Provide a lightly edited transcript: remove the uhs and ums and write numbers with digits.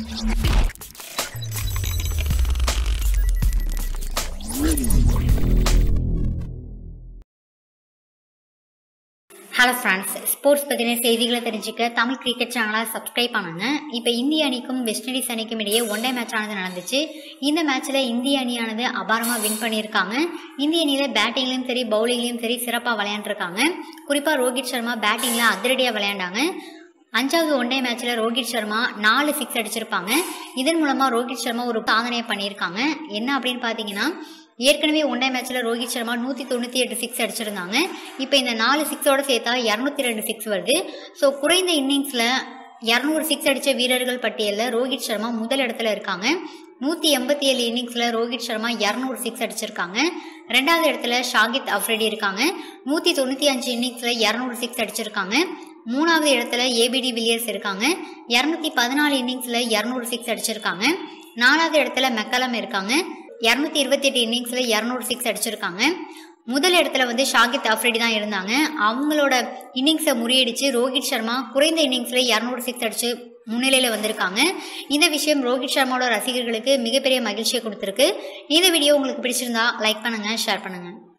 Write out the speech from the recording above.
Hello friends, sports பற்றின செய்திகளை தெரிஞ்சுக்க தமிழ் கிரிக்கெட் சேனலை சப்ஸ்கிரைப் பண்ணுங்க. இப்போ இந்திய அணிக்கும் வெஸ்ட் இண்டீஸ் அணிக்கும் இடையே ஒன் டே மேட்ச் ஆனது நடந்துச்சு. இந்த மேட்ச்சில் இந்திய அணியானது அபாரமாக வின் பண்ணியிருக்காங்க. இந்திய அணியில் பேட்டிங்லையும் சரி பவுலிங்லையும் சரி சிறப்பாக விளையாண்டுருக்காங்க. குறிப்பாக ரோஹித் சர்மா பேட்டிங்கில் அதிரடியாக விளையாண்டாங்க. 5வது ஒன் டே மேட்ச்சில் ரோஹித் சர்மா 4 6 அடிச்சிருப்பாங்க. இதன் மூலமாக ரோஹித் சர்மா ஒரு சாதனையை பண்ணியிருக்காங்க. என்ன அப்படின்னு பார்த்தீங்கன்னா, ஏற்கனவே ஒன் டே மேட்ச்சில் ரோஹித் சர்மா 198 6 அடிச்சிருந்தாங்க. இப்போ இந்த 4 6ஓட சேர்த்தா 202 6 வருது. ஸோ குறைந்த இன்னிங்ஸில் 200 6 அடித்த வீரர்கள் பட்டியலில் ரோஹித் சர்மா முதல் இடத்துல இருக்காங்க. 187 இன்னிங்ஸில் ரோஹித் சர்மா 200 6 அடிச்சிருக்காங்க. 2வது இடத்துல ஷாகித் அஃப்ரிடி இருக்காங்க. 195 இன்னிங்ஸில் 200 6 அடிச்சிருக்காங்க. 3வது இடத்துல ஏபிடி வில்லியர்ஸ் இருக்காங்க. 214 இன்னிங்ஸில் 200 6 அடிச்சிருக்காங்க. 4வது இடத்துல மெக்கலம் இருக்காங்க. 228 இன்னிங்ஸில் 200 6 அடிச்சிருக்காங்க. முதல் இடத்துல ஷாகித் அஃப்ரிடி தான் இருந்தாங்க. அவங்களோட இன்னிங்ஸை முறியடிச்சு ரோஹித் சர்மா குறைந்த இன்னிங்ஸில் 200 6 அடிச்சு முன்னிலையில் வந்திருக்காங்க. இந்த விஷயம் ரோஹித் சர்மாவோட ரசிகர்களுக்கு மிகப்பெரிய மகிழ்ச்சியை கொடுத்துருக்கு. இந்த வீடியோ உங்களுக்கு பிடிச்சிருந்தா லைக் பண்ணுங்க, ஷேர் பண்ணுங்க.